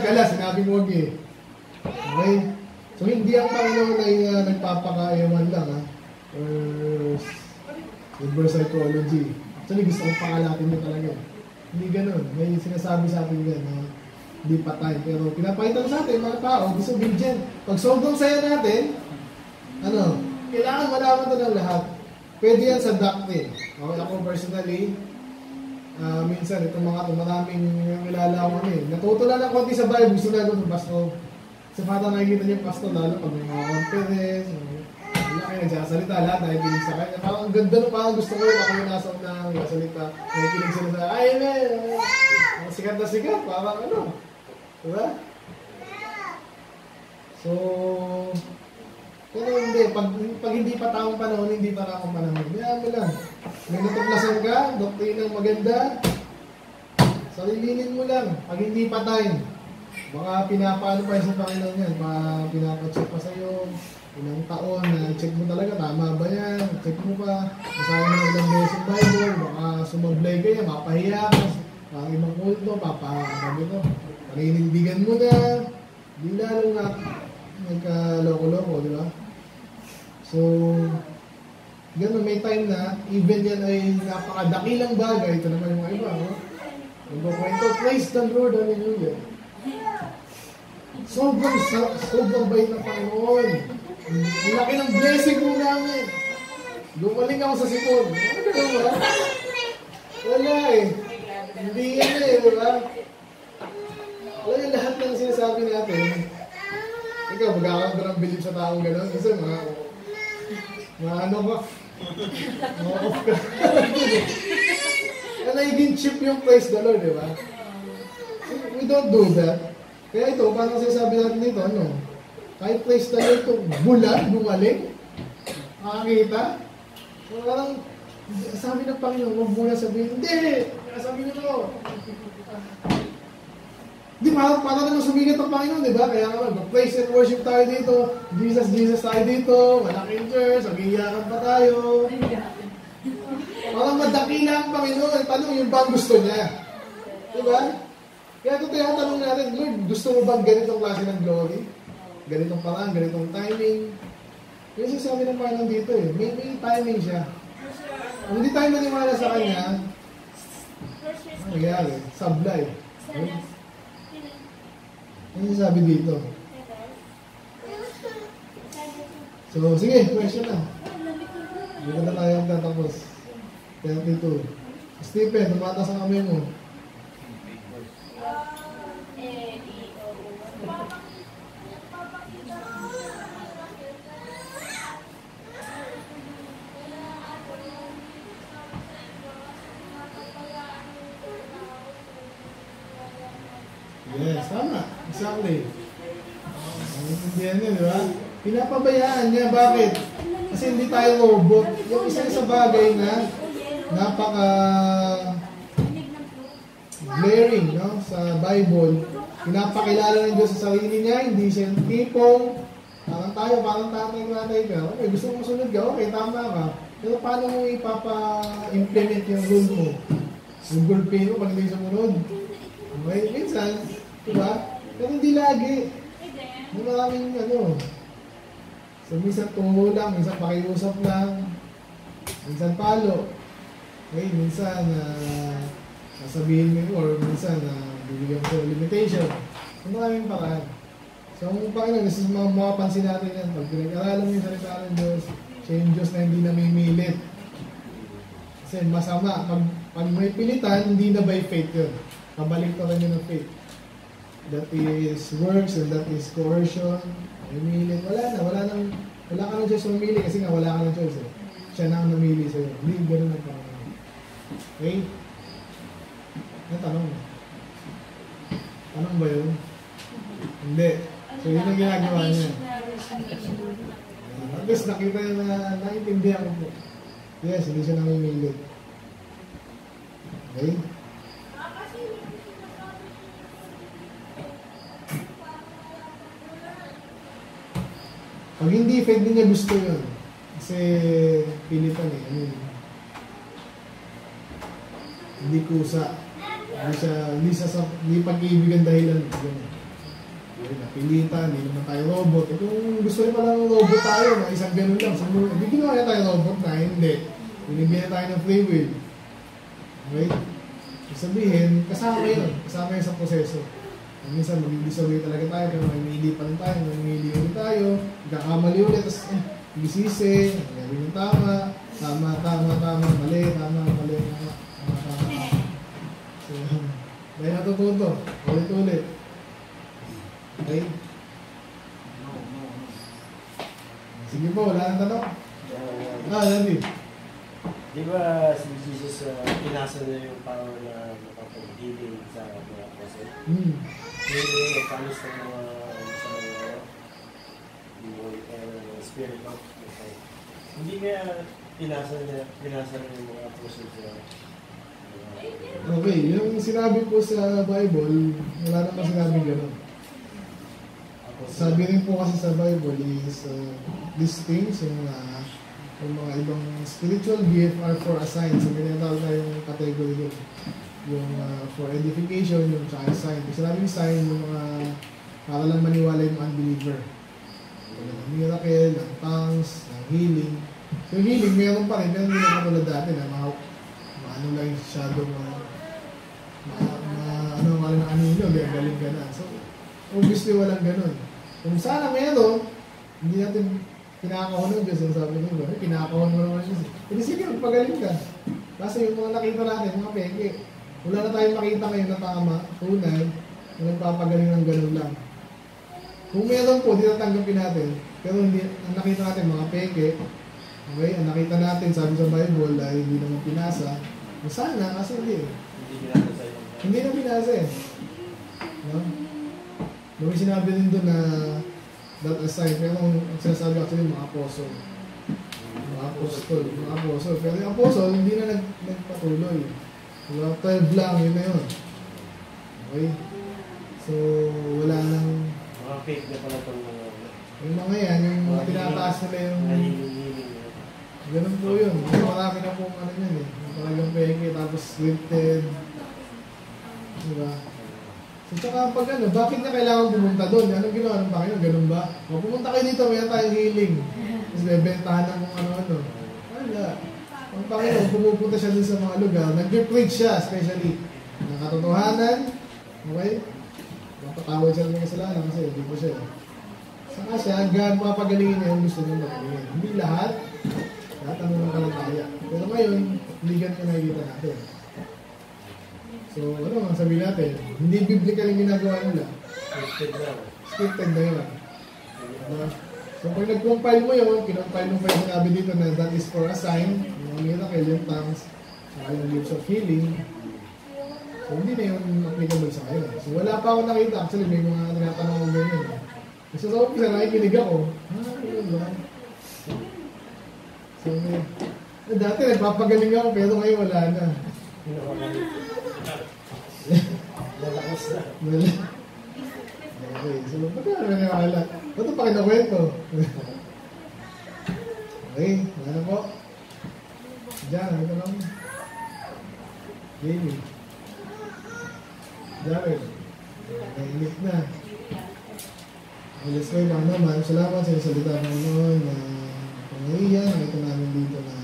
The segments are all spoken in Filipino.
nagkala, sinabi mo wag eh. Okay? So hindi ang Panginoon ay nagpapakayaman lang ha. Or reverse psychology. Actually gusto kong pakalatin nyo talaga. Hindi ganun. May sinasabi sa atin yan na hindi patay. Pero pinapakita sa atin mga tao, disobedient. Pag sobrang saya natin, kailangan malaman ito ng lahat. Pwede yan sa doctrine. Okay, ako personally, minsan itong mga maraming kilala ko natuto lang ng konti sa Bible, gusto lang ng pastor. Sa pata nakikita niyo yung pastor, lalo pag may mga conference, wala kayo nagsasalita, lahat nakikinig sa kanya. Parang ganda no, parang gusto ko yun, ako yung nasa unang nagsasalita, nakikinig sila sa, ay sikat na sikat, parang diba? So, pero hindi, pag hindi pa taong panahon, hindi pa akong panahon. Kaya mo lang, may natuklasan ka, doktrinang maganda, sarilinin mo lang, pag hindi pa time. Baka pinapaano pa sa Panginoon yan, pinapacheck pa sa'yo, ilang taon, check mo talaga, tama ba yan, check mo pa, masahin mo ilang beses yung Bible, baka sumablay kayo, mapahiya ka, ang ibang kulto, paninindigan mo na, di lalo na, nagka-loko-loko, di ba? So, gano'n, may time na, even yan ay napakadakilang bagay, ito naman yung mga iba, magkukwento, praise the Lord, hallelujah. Sobrang bait ng Panginoon. Ang laki ng blessing mo namin. Gumaling ako sa sipon. Ano ba? Wala eh. Hindi yan eh, di ba? Wala yung lahat ng sinasabi natin. Ikaw, magkakaroon ka ng believe sa taong gano'n. Kasi mga off ka. Nagiging cheap yung praise the Lord, di ba? We don't do that. Kaya ito, parang sinasabi natin dito, kahit praise the Lord ito, bulan, gumaling, makakita. So parang, sabi ng Panginoon, huwag muna sabihin, hindi! Sabi nito. Di ba, para naman sumigat ang Panginoon, di ba? Kaya naman, praise and worship tayo dito, Jesus tayo dito, malaking church, mag-iiyakan pa tayo. Parang madakila ang Panginoon, tanong yung bang gusto niya. Di ba? Kaya ito tinatanong natin, Lord, gusto mo bang ganitong klase ng glory? Ganitong parang, ganitong timing? Yung sasabi ng Panginoon dito may timing siya. Kung hindi tayo maniwala sa Kanya, ano nangyari? Sablay. Ano sasabi dito? So, sige, question na. Hindi ka na tayo ang tatapos. 32. Stephen, tumatas ang kamay mo. Yes, tama. Exactly. Naintindihan niyo, di ba? Pinapabayaan niya. Bakit? Kasi hindi tayo robot. Yung isa sa bagay na napaka-glaring sa Bible, pinapakilala ng Diyos sa sarili niya, hindi siya tipong, parang tatay ka. Okay, gusto mo masunod ka, okay, tama ka. Pero paano mo ipapa-implement yung rule mo? Yung gulpin mo pag hindi sumunod. Okay, minsan, diba? Pero hindi lagi. May maraming so minsan tungo lang, minsan pakiusap lang, minsan palo. Okay, minsan sasabihin mo or minsan bibigyan mo sa limitation. Maraming paraan. So ang Panginoon, this is mapapansin natin yan. Pag pinag-aralan mo yung salita ng Diyos, siya yung Diyos na hindi namimilit. Kasi masama. Pag may pilitan, hindi na by faith yun. Kabalik pa rin yun ng faith. That is works and that is coercion. Namimilit. Wala ka ng choice mamili kasi nga wala ka ng choice eh. Siya na ang namili sa'yo. Hindi ganun ang Panginoon. Okay? Ano tanong mo? Tanong ba yun? Hindi. So yun ang ginagawa niya. At least nakita niya na naintindihan ko po. Yes, hindi siya namimilit. Okay? Pag hindi, pwede niya gusto yun. Kasi pilitan hindi kusa. Hindi pag-ibig ang dahilan. napilitan, hindi naman tayo robot. Eh, kung gusto nyo pala ng robot tayo, na isang ganun lang, hindi ginawa na tayo robot na, hindi. Binibigyan tayo ng free will. Okay? Sabihin, kasama yun sa proseso. Minsan mag-disobey talaga tayo, pero may hindi pa rin tayo, may hindi ulit tayo, nagkakamali ulit, tapos bisisi, gawin yung tama, mali. So, dahil natututo, ulit-ulit. Okay? Sige po, wala nang tanong? Nandi. Di ba si Jesus pinasa na yung power na makapag-healing sa mga apostle? Healing, panis ng mga spirit of hindi kaya pinasa na yung mga apostle sa Okay, yung sinabi po sa Bible, wala naman sinabi gano'n. Sabi rin po kasi sa Bible is these things, yung mga ibang spiritual gift are for a sign. So, ganyan tayong category doon. Yung for edification, yung tsaka sign. Kasi sabi yung sign, yung mga para lang maniwala yung unbeliever. Yung miracle, yung tongues, yung healing. So, yung healing, meron pa rin. Pero hindi na katulad dati na ano lang yung shadow ano ng anino, galing ka na. So, obviously walang ganun. Kung sana meron, hindi natin kinakahon ng Diyos. Ang sabi nyo, kinakahon mo naman Diyos. Hindi sige, magpagaling ka. Kasi yung mga nakita natin, mga peke, wala na tayong makita ngayon na tama, tunay, na nagpapagaling ng ganun lang. Kung meron po, di natanggapin natin. Pero hindi, ang nakita natin, mga peke, okay, ang nakita natin, sabi sa Bible, ay hindi naman pinasa. Sana, kasi hindi. Hindi na pinasa eh. No? May sinabi din doon na that aside, pero ang sinasabi actually mga apostle. Mga apostol. Pero yung apostle, hindi na nagpatuloy. 12 lang, yun na yun. Okay? So, wala nang... Mga fake na pala itong mga... Yung mga yan, yung mga tinataas nila yung... Ganun po yun. Marami na pong ano yun eh. Talagang peke, tapos scripted. Diba? So, tsaka pag ano, bakit na kailangan pumunta doon? Anong ginawa ng Panginoon? Ganun ba? O, pumunta kayo dito, may tayong healing. Tapos bebentahan ng kung ano-ano. Wala. Ang Panginoon, pumupunta siya dun sa mga lugar. Nag-preach siya, especially. Ng katotohanan. Okay? Mapatawad siya ng kasalanan kasi hindi po siya. Saka siya, hanggang mapagalingin niya yung gusto niya magalingin. Hindi lahat. Lahat ang mga kalataya. Pero ngayon, hindi ganito nakikita natin. So, ano ang sabihin natin? Hindi biblical yung ginagawa nila. Scripted na yun. So, pag nag-compile mo yun, kinompile mo pa yung sinabi dito na that is for a sign, yung miracle, yung tongues, saka yung gifts of healing. So, hindi na yung applicable sa kayo. So, wala pa ako nakita. Actually, may mga tinatanong ko ganyan. Kasi sa umpisa, nakikinig ako. Yun ba? So, dati nagpapagaling ako, pero ngayon wala na. Lalakas na. Okay, so ba't ka naman nakakala? Ba't pa kinakwento? Okay, ano po? Diyan, ano ka lang? Jamie. Jared. Nainit na. Let's go, naman. Salamat sa salita ng Panginoon na pangayihan. Nakita namin dito na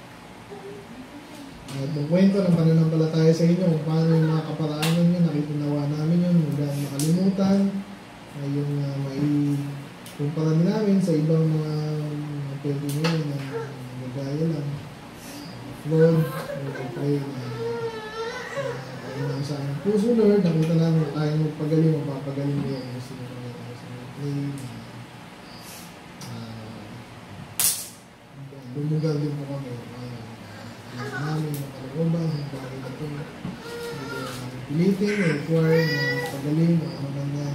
magkwento ng pananampalataya sa inyo kung paano yung mga kaparaanan nyo, nakitunawa namin yun, huwag na makalimutan, ay yung kumpara namin sa ibang mga pwede nyo na nagagaya lang. Lord, pray na ayun lang sa aming puso, Lord, nakita namin na tayo magpagaling, mapapagaling nyo ang gusto nyo kami tayo sa mga pray na lumugal din po kami namin ng kalooban, ng bagay na ito. Pilitin, require na pagaling, na ano man yan,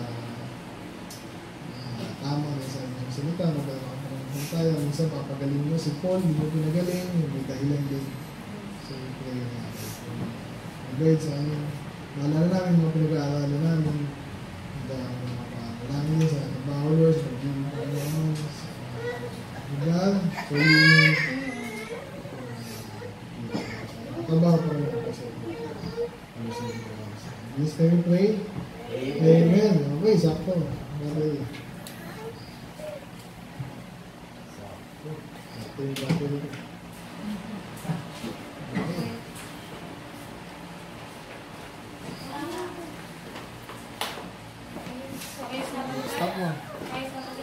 tama na sa inyong salita, magkakaroon tayo. Minsan papagaling mo si Paul, hindi mo pinagaling, may dahilan din. So, pray na. Guide sa amin. Maalala namin mga pinag-aaralan namin. Marami din sa followers, mag-giving pa naman. God, so trabaho pa rin ako sa Diyos. Please, can we pray? Amen. Okay, sakto. Okay. Sakto yung battery ko. Okay. Stop mo.